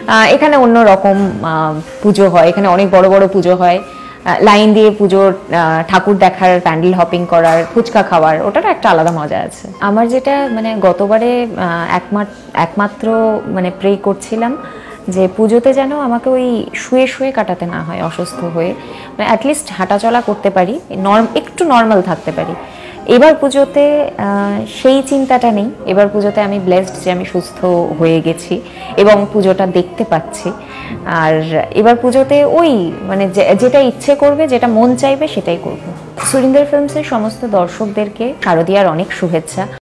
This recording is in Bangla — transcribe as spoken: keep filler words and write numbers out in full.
এখানে অন্য রকম পুজো হয়, এখানে অনেক বড় বড় পুজো হয়, লাইন দিয়ে পুজোর ঠাকুর দেখার, প্যান্ডেল হপিং করার, ফুচকা খাওয়ার, ওটার একটা আলাদা মজা আছে। আমার যেটা মানে গতবারে একমাত্র মানে প্রে করছিলাম যে পুজোতে যেন আমাকে ওই শুয়ে শুয়ে কাটাতে না হয়, অসুস্থ হয়ে, মানে অ্যাটলিস্ট হাঁটাচলা করতে পারি, নর্ম একটু নর্মাল থাকতে পারি। এবার পুজোতে সেই চিন্তাটা নেই। এবার পুজোতে আমি ব্লেসড যে আমি সুস্থ হয়ে গেছি এবং পুজোটা দেখতে পাচ্ছি। আর এবার পুজোতে ওই মানে যেটা ইচ্ছে করবে, যেটা মন চাইবে সেটাই করব। সুরিন্দর ফিল্মসের সমস্ত দর্শকদেরকে শারদীয়ার অনেক শুভেচ্ছা।